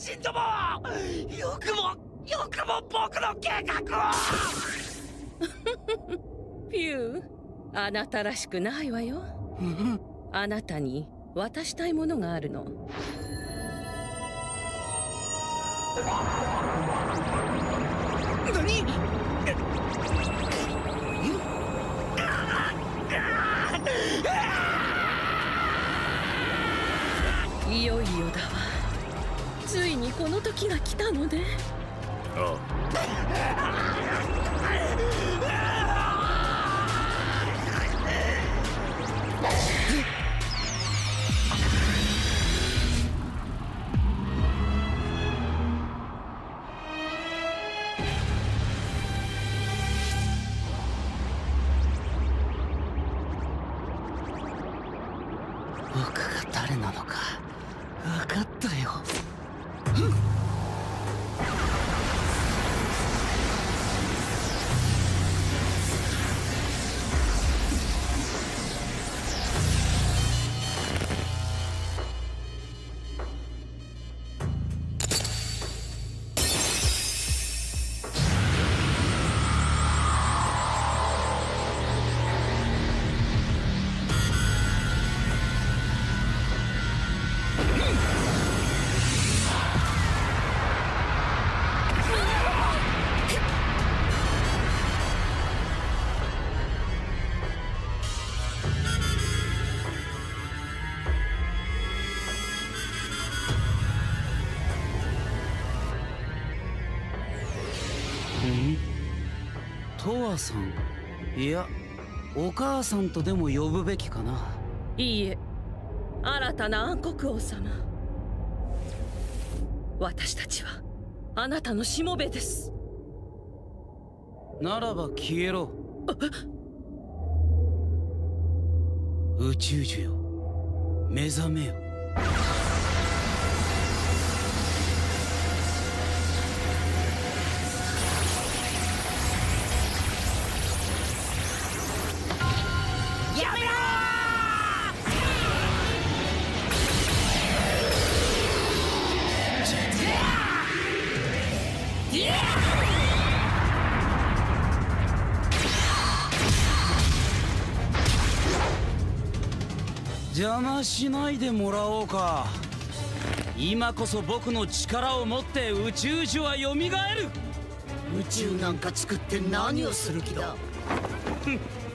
人ども、よくも僕の計画をピュー、あなたらしくないわよ。あなたに渡したいものがあるの。 何？ いよいよだわ。ついにこの時が来たのね。 あ僕が誰なのか分かったよ。トワさん、いやお母さんとでも呼ぶべきかな。 いいえ、新たな暗黒王様。私たちはあなたのしもべです。 ならば消えろ。宇宙樹よ、目覚めよ。 やめろ邪魔しないでもらおうか。今こそ僕の力を持って宇宙樹は蘇る。 宇宙なんか作って何をする気だ。